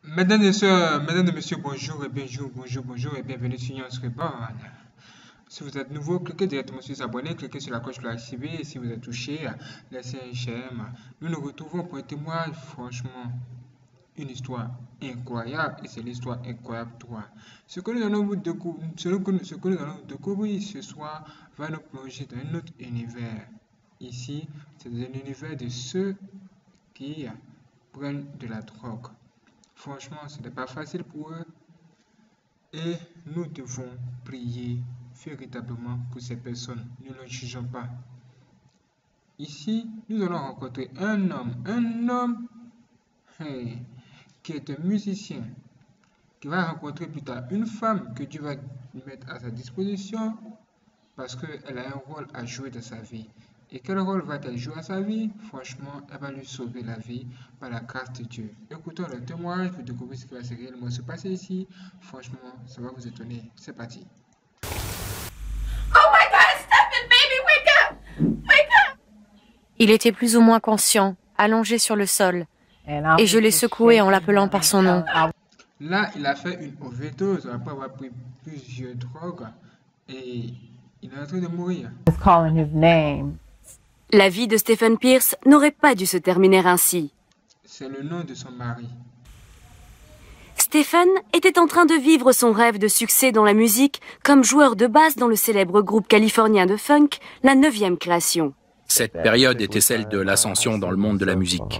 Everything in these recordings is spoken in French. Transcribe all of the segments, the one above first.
Mesdames et messieurs, bonjour et bonjour et bienvenue sur News Reborn. Si vous êtes nouveau, cliquez directement sur s'abonner, cliquez sur la cloche pour l'activer et si vous êtes touché, laissez un j'aime. Nous nous retrouvons pour un témoignage, franchement, une histoire incroyable et c'est l'histoire incroyable 3. Ce que nous allons découvrir ce soir va nous plonger dans un autre univers. Ici, c'est un univers de ceux qui prennent de la drogue. Franchement, ce n'est pas facile pour eux et nous devons prier véritablement pour ces personnes. Nous ne jugeons pas. Ici, nous allons rencontrer un homme qui est un musicien, qui va rencontrer plus tard une femme que Dieu va mettre à sa disposition parce qu'elle a un rôle à jouer dans sa vie. Et quel rôle va-t-elle jouer à sa vie? Franchement, elle va lui sauver la vie par la grâce de Dieu. Écoutons le témoignage pour découvrir ce qui va réellement se passer ici. Franchement, ça va vous étonner. C'est parti. Oh my God, Stephen, baby, wake up! Wake up! Il était plus ou moins conscient, allongé sur le sol, et je l'ai secoué en l'appelant par son nom. Là, il a fait une overdose après avoir pris plusieurs drogues et il est en train de mourir. La vie de Stephen Pierce n'aurait pas dû se terminer ainsi. C'est le nom de son mari. Stephen était en train de vivre son rêve de succès dans la musique comme joueur de basse dans le célèbre groupe californien de funk, la 9e création. Cette période était celle de l'ascension dans le monde de la musique.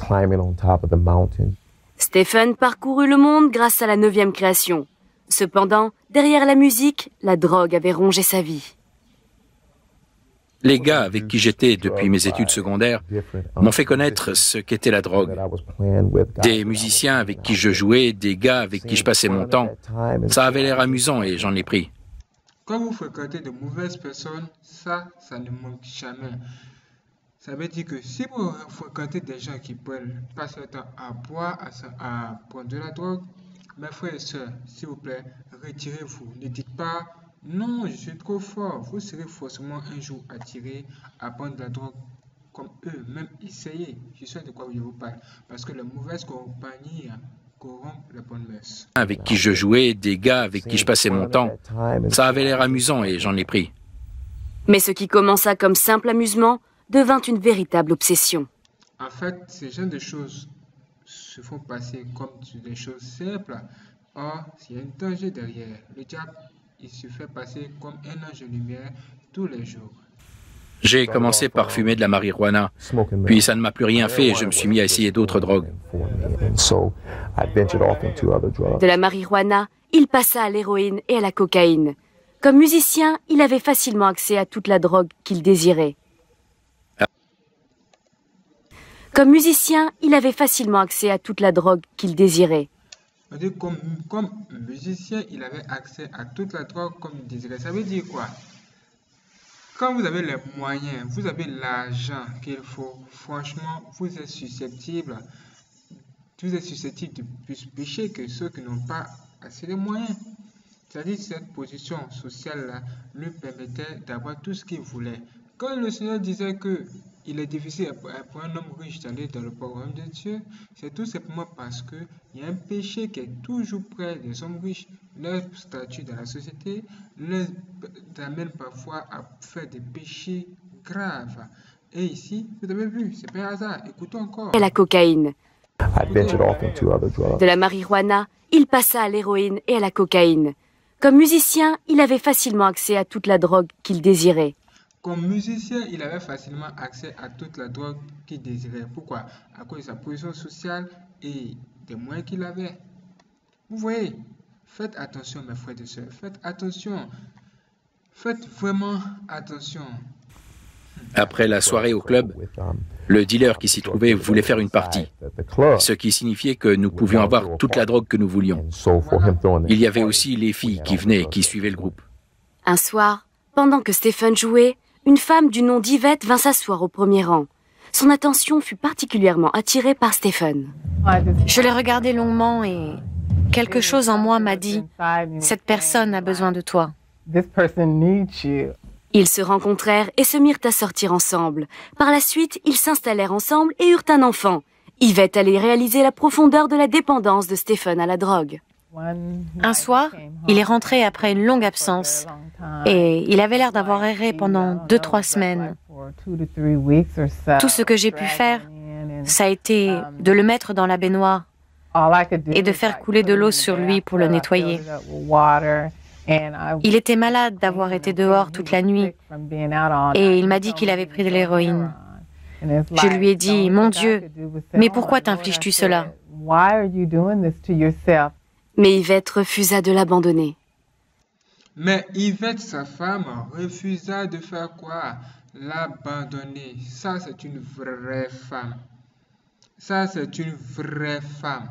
Stephen parcourut le monde grâce à la 9e création. Cependant, derrière la musique, la drogue avait rongé sa vie. Les gars avec qui j'étais depuis mes études secondaires m'ont fait connaître ce qu'était la drogue. Des musiciens avec qui je jouais, des gars avec qui je passais mon temps. Ça avait l'air amusant et j'en ai pris. Quand vous fréquentez de mauvaises personnes, ça ne manque jamais. Ça veut dire que si vous fréquentez des gens qui passent leur temps à boire, à prendre de la drogue, mes frères et sœurs, s'il vous plaît, retirez-vous. Ne dites pas « Non, je suis trop fort ». Vous serez forcément un jour attiré à prendre de la drogue comme eux, même essayez. Je sais de quoi je vous parle. Parce que la mauvaise compagnie corrompt la bonne mœurs. Avec qui je jouais, des gars avec qui je passais mon temps. Ça avait l'air amusant et j'en ai pris. Mais ce qui commença comme simple amusement devint une véritable obsession. En fait, ces genres de choses se font passer comme des choses simples. Or, il y a un danger derrière. Le diable, il se fait passer comme un ange de lumière tous les jours. J'ai commencé par fumer de la marijuana, puis ça ne m'a plus rien fait et je me suis mis à essayer d'autres drogues. De la marijuana, il passa à l'héroïne et à la cocaïne. Comme musicien, il avait facilement accès à toute la drogue qu'il désirait. Comme musicien, il avait facilement accès à toute la drogue qu'il désirait. Comme musicien, il avait accès à toute la drogue comme il désirait. Ça veut dire quoi? Quand vous avez les moyens, vous avez l'argent qu'il faut, franchement, vous êtes susceptible de plus pécher que ceux qui n'ont pas assez de moyens. C'est-à-dire cette position sociale-là lui permettait d'avoir tout ce qu'il voulait. Quand le Seigneur disait que il est difficile pour un homme riche d'aller dans le royaume de Dieu, c'est tout simplement parce qu'il y a un péché qui est toujours près des hommes riches. Leur statut dans la société les amène parfois à faire des péchés graves. Et ici, vous avez vu, c'est pas hasard. Écoutons encore. Et la cocaïne. De la marijuana, il passa à l'héroïne et à la cocaïne. Comme musicien, il avait facilement accès à toute la drogue qu'il désirait. Comme musicien, il avait facilement accès à toute la drogue qu'il désirait. Pourquoi? À cause de sa position sociale et des moyens qu'il avait. Vous voyez, faites attention mes frères et sœurs, faites attention. Faites vraiment attention. Après la soirée au club, le dealer qui s'y trouvait voulait faire une partie, ce qui signifiait que nous pouvions avoir toute la drogue que nous voulions. Il y avait aussi les filles qui venaient et qui suivaient le groupe. Un soir, pendant que Stephen jouait, une femme du nom d'Yvette vint s'asseoir au premier rang. Son attention fut particulièrement attirée par Stephen. Je l'ai regardé longuement et quelque chose en moi m'a dit « Cette personne a besoin de toi ». Ils se rencontrèrent et se mirent à sortir ensemble. Par la suite, ils s'installèrent ensemble et eurent un enfant. Yvette allait réaliser la profondeur de la dépendance de Stephen à la drogue. Un soir, il est rentré après une longue absence et il avait l'air d'avoir erré pendant 2-3 semaines. Tout ce que j'ai pu faire, ça a été de le mettre dans la baignoire et de faire couler de l'eau sur lui pour le nettoyer. Il était malade d'avoir été dehors toute la nuit et il m'a dit qu'il avait pris de l'héroïne. Je lui ai dit, mon Dieu, mais pourquoi t'infliges-tu cela? Mais Yvette refusa de l'abandonner. Mais Yvette, sa femme, refusa de faire quoi? L'abandonner. Ça, c'est une vraie femme. Ça, c'est une vraie femme.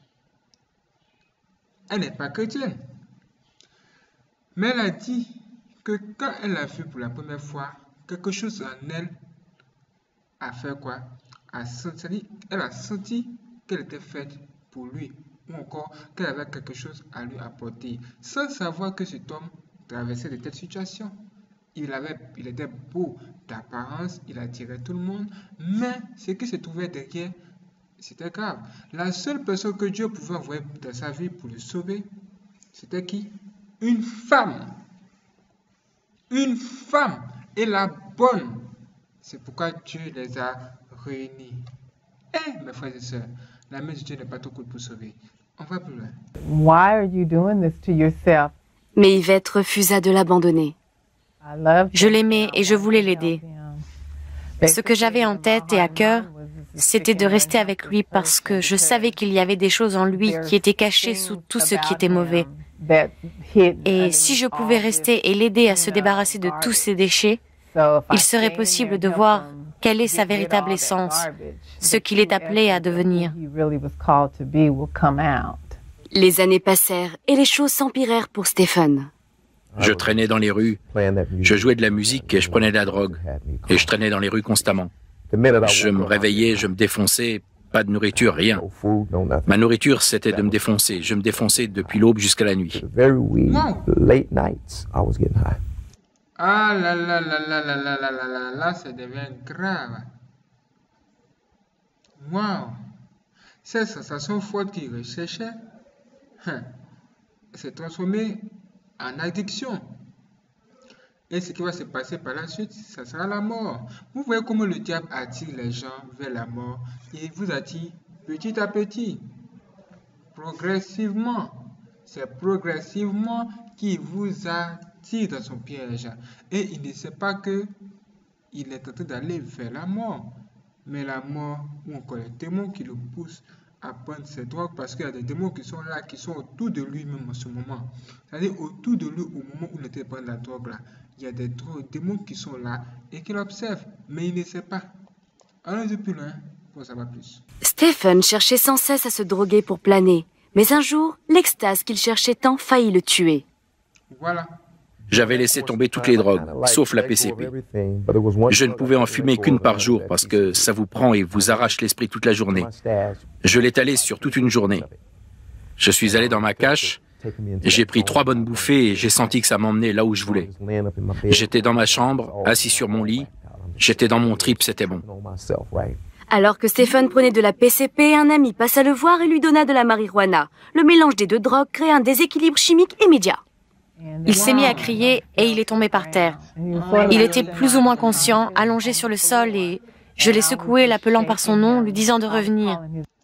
Elle n'est pas chrétienne. Mais elle a dit que quand elle a vu pour la première fois quelque chose en elle, a fait quoi? Elle a senti qu'elle était faite pour lui, ou encore qu'elle avait quelque chose à lui apporter, sans savoir que cet homme traversait de telles situations. Il était beau d'apparence, il attirait tout le monde, mais ce qui se trouvait derrière, c'était grave. La seule personne que Dieu pouvait envoyer dans sa vie pour le sauver, c'était qui? Une femme. Une femme. Et la bonne. C'est pourquoi Dieu les a réunis. Eh, mes frères et sœurs, la main de Dieu n'est pas trop courte pour sauver. On va plus loin. Why are you doing this to yourself? Mais Yvette refusa de l'abandonner. Je l'aimais et je voulais l'aider. Ce que j'avais en tête et à cœur, c'était de rester avec lui parce que je savais qu'il y avait des choses en lui qui étaient cachées sous tout ce qui était mauvais. Et si je pouvais rester et l'aider à se débarrasser de tous ces déchets, il serait possible de voir quelle est sa véritable essence, ce qu'il est appelé à devenir. Les années passèrent et les choses s'empirèrent pour Stephen. Je traînais dans les rues, je jouais de la musique et je prenais de la drogue. Et je traînais dans les rues constamment. Je me réveillais, je me défonçais, pas de nourriture, rien. Ma nourriture, c'était de me défoncer. Je me défonçais depuis l'aube jusqu'à la nuit. Ah là là là là là là là là là là, ça devient grave. Wow. Cette sensation forte qu'il recherchait s'est transformée en addiction. Et ce qui va se passer par la suite, ça sera la mort. Vous voyez comment le diable attire les gens vers la mort. Il vous attire petit à petit, progressivement. C'est progressivement qu'il vous attire dans son piège. Et il ne sait pas que il est en train d'aller vers la mort. Mais la mort, ou encore les démons qui le poussent à prendre ces drogues, parce qu'il y a des démons qui sont là, qui sont autour de lui-même en ce moment. C'est-à-dire autour de lui au moment où il était prendre la drogue là. Il y a des démons qui sont là et qui l'observent, mais il ne sait pas. Allons-y plus loin pour savoir plus. Stephen cherchait sans cesse à se droguer pour planer, mais un jour, l'extase qu'il cherchait tant faillit le tuer. Voilà. J'avais laissé tomber toutes les drogues, sauf la PCP. Je ne pouvais en fumer qu'une par jour parce que ça vous prend et vous arrache l'esprit toute la journée. Je l'étalais sur toute une journée. Je suis allé dans ma cache, j'ai pris 3 bonnes bouffées et j'ai senti que ça m'emmenait là où je voulais. J'étais dans ma chambre, assis sur mon lit, j'étais dans mon trip, c'était bon. Alors que Stephen prenait de la PCP, un ami passa le voir et lui donna de la marijuana. Le mélange des deux drogues crée un déséquilibre chimique immédiat. Il s'est mis à crier et il est tombé par terre. Il était plus ou moins conscient, allongé sur le sol et je l'ai secoué, l'appelant par son nom, lui disant de revenir.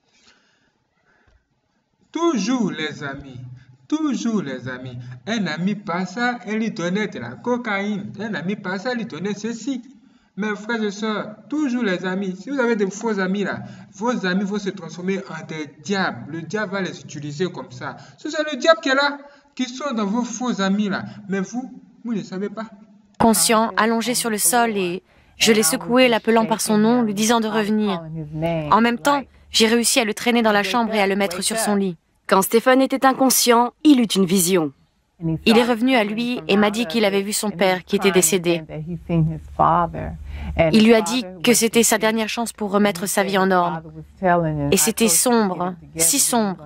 Toujours les amis. Toujours les amis. Un ami passa et lui donnait de la cocaïne. Un ami passa et lui donnait ceci. Mes frères et sœurs, toujours les amis. Si vous avez des faux amis là, vos amis vont se transformer en des diables. Le diable va les utiliser comme ça. C'est le diable qui est là, qui sont dans vos faux amis là. Mais vous ne savez pas. Conscient, allongé sur le sol et je l'ai secoué, l'appelant par son nom, lui disant de revenir. En même temps, j'ai réussi à le traîner dans la chambre et à le mettre sur son lit. Quand Stephen était inconscient, il eut une vision. Il est revenu à lui et m'a dit qu'il avait vu son père qui était décédé. Il lui a dit que c'était sa dernière chance pour remettre sa vie en ordre. Et c'était sombre, si sombre.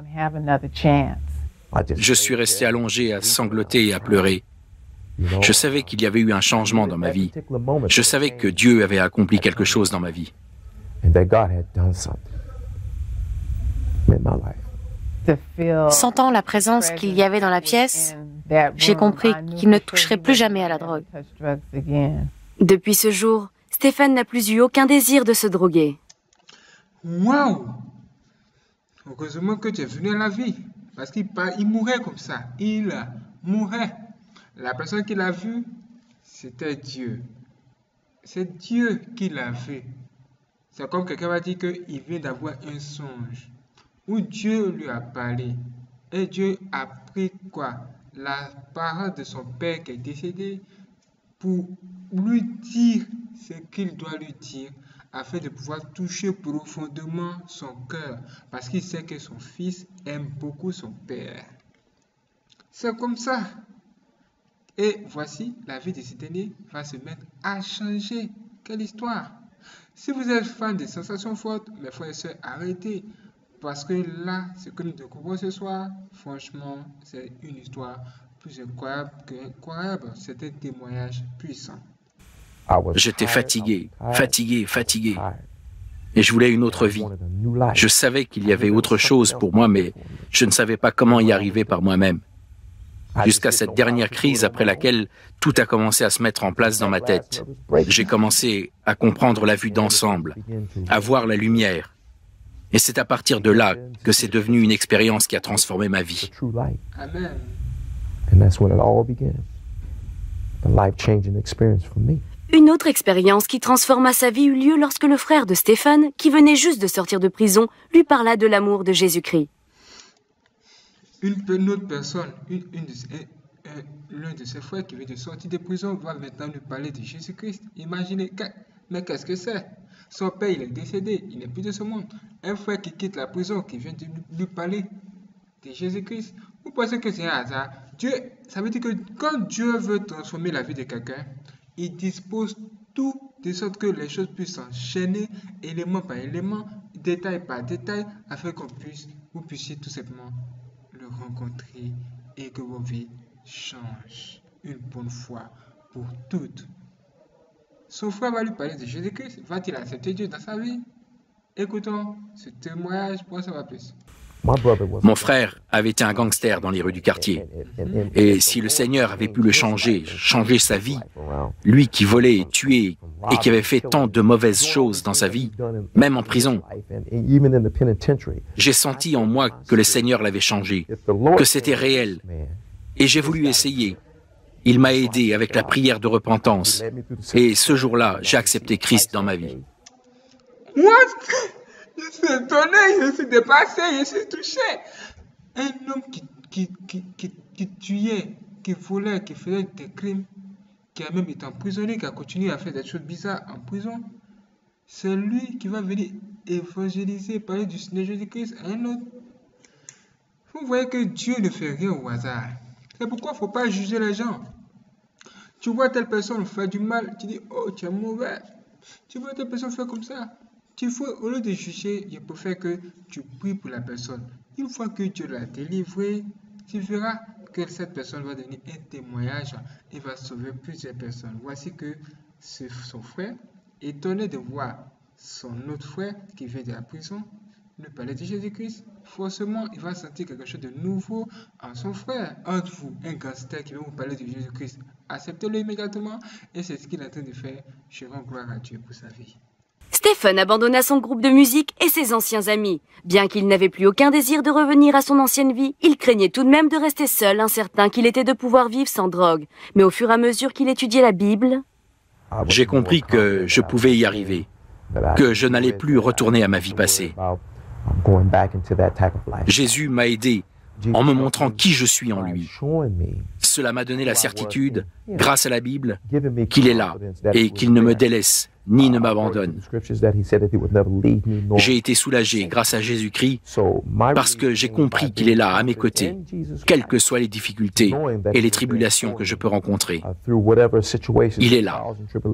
Je suis resté allongé à sangloter et à pleurer. Je savais qu'il y avait eu un changement dans ma vie. Je savais que Dieu avait accompli quelque chose dans ma vie. Sentant la présence qu'il y avait dans la pièce, j'ai compris qu'il ne toucherait plus jamais à la drogue. Depuis ce jour, Stephen n'a plus eu aucun désir de se droguer. Waouh! Heureusement que tu es venu à la vie. Parce qu'il mourait comme ça. Il mourait. La personne qui l'a vu, c'était Dieu. C'est Dieu qui l'a vu. C'est comme quelqu'un va dire qu'il vient d'avoir un songe. Où Dieu lui a parlé. Et Dieu a pris quoi? La parole de son père qui est décédé pour lui dire ce qu'il doit lui dire afin de pouvoir toucher profondément son cœur parce qu'il sait que son fils aime beaucoup son père. C'est comme ça. Et voici, la vie de cet aîné va se mettre à changer. Quelle histoire! Si vous êtes fan des sensations fortes, mes frères et sœurs, arrêtez. Parce que là, ce que nous découvrons ce soir, franchement, c'est une histoire plus incroyable qu'incroyable. C'est un témoignage puissant. J'étais fatigué. Et je voulais une autre vie. Je savais qu'il y avait autre chose pour moi, mais je ne savais pas comment y arriver par moi-même. Jusqu'à cette dernière crise après laquelle tout a commencé à se mettre en place dans ma tête. J'ai commencé à comprendre la vue d'ensemble, à voir la lumière. Et c'est à partir de là que c'est devenu une expérience qui a transformé ma vie. Amen. Une autre expérience qui transforma sa vie eut lieu lorsque le frère de Stephen, qui venait juste de sortir de prison, lui parla de l'amour de Jésus-Christ. Une autre personne, l'un de ses frères qui vient de sortir de prison va maintenant lui parler de Jésus-Christ. Imaginez, mais qu'est-ce que c'est? Son père, il est décédé, il n'est plus de ce monde. Un frère qui quitte la prison, qui vient de lui parler de Jésus-Christ. Vous pensez que c'est un hasard? Dieu, ça veut dire que quand Dieu veut transformer la vie de quelqu'un, il dispose tout de sorte que les choses puissent s'enchaîner élément par élément, détail par détail, afin vous puissiez tout simplement le rencontrer et que vos vies changent une bonne fois pour toutes. Son frère va lui parler de Jésus-Christ. Va-t-il accepter Dieu dans sa vie? Écoutons ce témoignage pour en savoir plus. Mon frère avait été un gangster dans les rues du quartier. Et si le Seigneur avait pu le changer sa vie, lui qui volait et tuait et qui avait fait tant de mauvaises choses dans sa vie, même en prison, j'ai senti en moi que le Seigneur l'avait changé, que c'était réel. Et j'ai voulu essayer. Il m'a aidé avec la prière de repentance. Et ce jour-là, j'ai accepté Christ dans ma vie. What? Je suis étonné, je suis dépassé, je suis touché. Un homme qui tuait, qui volait, qui faisait des crimes, qui a même été emprisonné, qui a continué à faire des choses bizarres en prison, c'est lui qui va venir évangéliser, parler du Seigneur Jésus-Christ à un autre. Vous voyez que Dieu ne fait rien au hasard. C'est pourquoi il ne faut pas juger les gens. Tu vois telle personne faire du mal, tu dis, oh, tu es mauvais. Tu vois telle personne faire comme ça. Au lieu de juger, je préfère que tu pries pour la personne. Une fois que Dieu l'a délivré, tu verras que cette personne va donner un témoignage et va sauver plusieurs personnes. Voici que son frère, étonné de voir son autre frère qui vient de la prison, lui parler de Jésus-Christ, forcément, il va sentir quelque chose de nouveau en son frère. Entre vous, un gangster qui veut vous parler de Jésus-Christ, acceptez-le immédiatement et c'est ce qu'il est en train de faire. Je rends gloire à Dieu pour sa vie. Stephen abandonna son groupe de musique et ses anciens amis. Bien qu'il n'avait plus aucun désir de revenir à son ancienne vie, il craignait tout de même de rester seul, incertain qu'il était de pouvoir vivre sans drogue. Mais au fur et à mesure qu'il étudiait la Bible, j'ai compris que je pouvais y arriver, que je n'allais plus retourner à ma vie passée. Jésus m'a aidé en me montrant qui je suis en lui. Cela m'a donné la certitude, grâce à la Bible, qu'il est là et qu'il ne me délaisse ni ne m'abandonne. J'ai été soulagé grâce à Jésus-Christ parce que j'ai compris qu'il est là à mes côtés, quelles que soient les difficultés et les tribulations que je peux rencontrer. Il est là.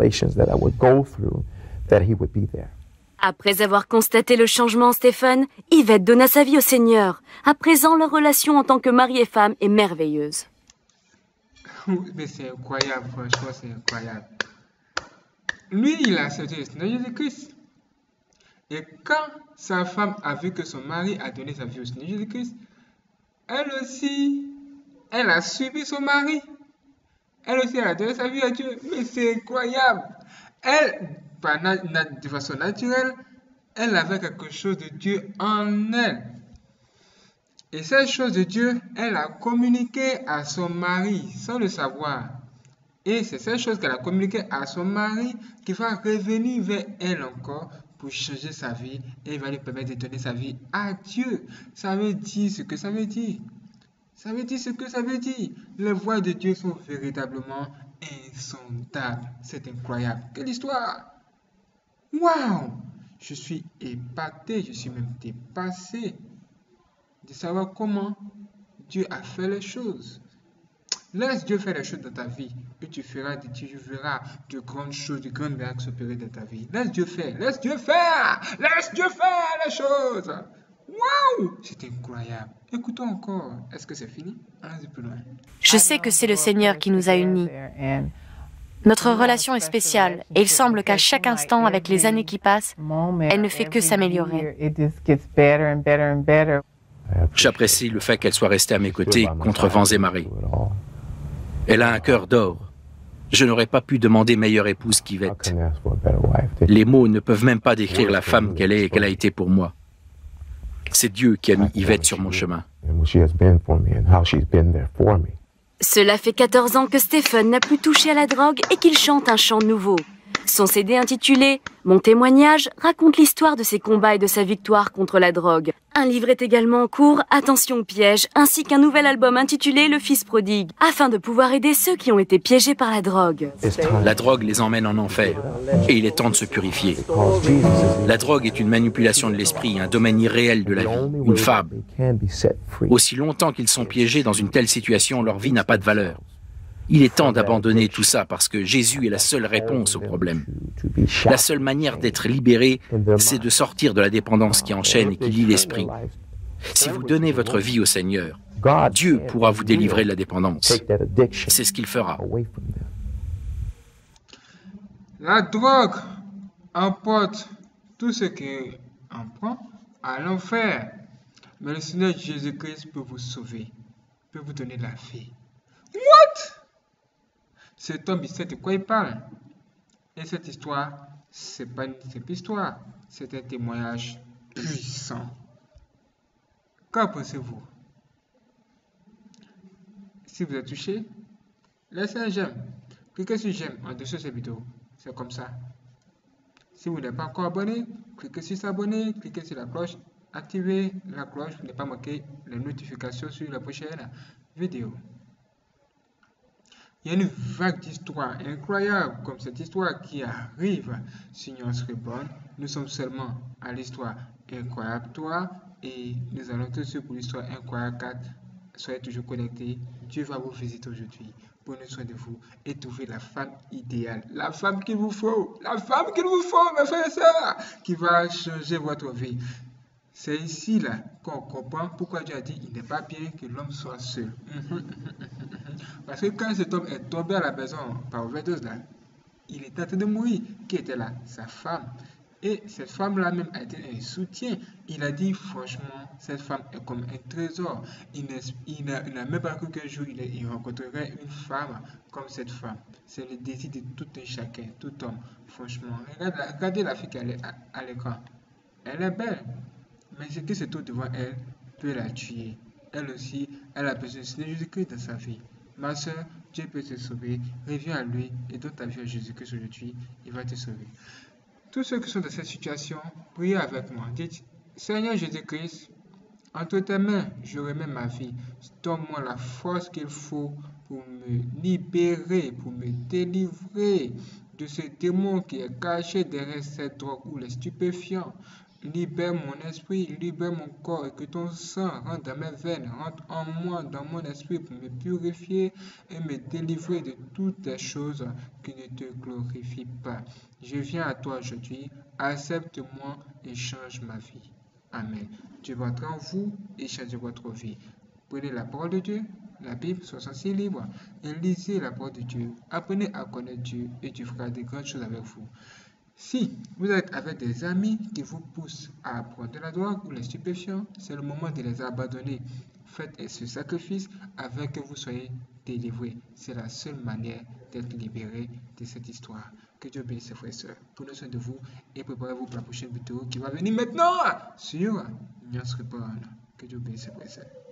Après avoir constaté le changement en Stephen, Yvette donna sa vie au Seigneur. À présent, leur relation en tant que mari et femme est merveilleuse. Mais c'est incroyable, franchement, c'est incroyable. Lui, il a accepté le Seigneur Jésus-Christ. Et quand sa femme a vu que son mari a donné sa vie au Seigneur Jésus-Christ, elle aussi, elle a suivi son mari. Elle aussi, elle a donné sa vie à Dieu. Mais c'est incroyable. Elle, de façon naturelle, elle avait quelque chose de Dieu en elle. Et cette chose de Dieu, elle a communiqué à son mari sans le savoir. Et c'est cette chose qu'elle a communiqué à son mari qui va revenir vers elle encore pour changer sa vie et va lui permettre de donner sa vie à Dieu. Ça veut dire ce que ça veut dire. Ça veut dire ce que ça veut dire. Les voies de Dieu sont véritablement insondables. C'est incroyable. Quelle histoire! Waouh! Je suis épaté, je suis même dépassé de savoir comment Dieu a fait les choses. Laisse Dieu faire les choses dans ta vie et tu verras de grandes choses, de grandes miracles s'opérer dans ta vie. Laisse Dieu faire, laisse Dieu faire, laisse Dieu faire les choses. Waouh! C'est incroyable. Écoutons encore. Est-ce que c'est fini? Allons-y plus loin. Je sais que c'est le Seigneur qui nous a unis. Notre relation est spéciale et il semble qu'à chaque instant, avec les années qui passent, elle ne fait que s'améliorer. J'apprécie le fait qu'elle soit restée à mes côtés contre vents et marées. Elle a un cœur d'or. Je n'aurais pas pu demander meilleure épouse qu'Yvette. Les mots ne peuvent même pas décrire la femme qu'elle est et qu'elle a été pour moi. C'est Dieu qui a mis Yvette sur mon chemin. Cela fait 14 ans que Stephen n'a plus touché à la drogue et qu'il chante un chant nouveau. Son CD intitulé « Mon témoignage » raconte l'histoire de ses combats et de sa victoire contre la drogue. Un livre est également en cours, Attention au piège, ainsi qu'un nouvel album intitulé Le Fils prodigue, afin de pouvoir aider ceux qui ont été piégés par la drogue. La drogue les emmène en enfer, et il est temps de se purifier. La drogue est une manipulation de l'esprit, un domaine irréel de la vie, une fable. Aussi longtemps qu'ils sont piégés dans une telle situation, leur vie n'a pas de valeur. Il est temps d'abandonner tout ça parce que Jésus est la seule réponse au problème. La seule manière d'être libéré, c'est de sortir de la dépendance qui enchaîne et qui lie l'esprit. Si vous donnez votre vie au Seigneur, Dieu pourra vous délivrer de la dépendance. C'est ce qu'il fera. La drogue emporte tout ce qui en prend à l'enfer. Mais le Seigneur Jésus-Christ peut vous sauver, peut vous donner la vie. What? Cet homme, il sait de quoi il parle. Et cette histoire, c'est pas une simple histoire. C'est un témoignage puissant. Qu'en pensez-vous? Si vous êtes touché, laissez un j'aime. Cliquez sur j'aime en dessous de cette vidéo. C'est comme ça. Si vous n'êtes pas encore abonné, cliquez sur s'abonner, cliquez sur la cloche, activez la cloche pour ne pas manquer les notifications sur la prochaine vidéo. Il y a une vague d'histoires incroyables comme cette histoire qui arrive sur Nuance Reborn. Nous sommes seulement à l'histoire incroyable 3 et nous allons tout de suite pour l'histoire incroyable 4. Soyez toujours connectés. Dieu va vous visiter aujourd'hui. Prenez soin de vous et trouvez la femme idéale. La femme qu'il vous faut. La femme qu'il vous faut, mes frères et sœurs, qui va changer votre vie. C'est ici là qu'on comprend pourquoi Dieu a dit il n'est pas bien que l'homme soit seul. Parce que quand cet homme est tombé à la maison par overdose là, il était en train de mourir. Qui était là? Sa femme. Et cette femme-là même a été un soutien. Il a dit franchement, cette femme est comme un trésor. Il n'a même pas cru qu'un jour il rencontrerait une femme comme cette femme. C'est le désir de tout un chacun, tout homme. Franchement, regardez la fille qu'elle est à l'écran. Elle est belle. Mais ce qui se trouve devant elle peut la tuer. Elle aussi, elle a besoin de Jésus-Christ dans sa vie. Ma soeur, Dieu peut te sauver. Reviens à lui et donne ta vie à Jésus-Christ aujourd'hui. Il va te sauver. Tous ceux qui sont dans cette situation, priez avec moi. Dites, Seigneur Jésus-Christ, entre tes mains, je remets ma vie. Donne-moi la force qu'il faut pour me libérer, pour me délivrer de ce démon qui est caché derrière cette drogue ou les stupéfiants. Libère mon esprit, libère mon corps et que ton sang rentre dans mes veines, rentre en moi, dans mon esprit pour me purifier et me délivrer de toutes les choses qui ne te glorifient pas. Je viens à toi aujourd'hui, accepte-moi et change ma vie. Amen. Dieu va entrer en vous et changer votre vie. Prenez la parole de Dieu, la Bible, soit censée libre, et lisez la parole de Dieu. Apprenez à connaître Dieu et tu feras de grandes choses avec vous. Si vous êtes avec des amis qui vous poussent à prendre de la drogue ou les stupéfiants, c'est le moment de les abandonner. Faites ce sacrifice afin que vous soyez délivrés. C'est la seule manière d'être libéré de cette histoire. Que Dieu bénisse frères et sœurs. Prenez soin de vous et préparez-vous pour la prochaine vidéo qui va venir maintenant sur Nuance Reborn. Que Dieu bénisse frères et sœurs.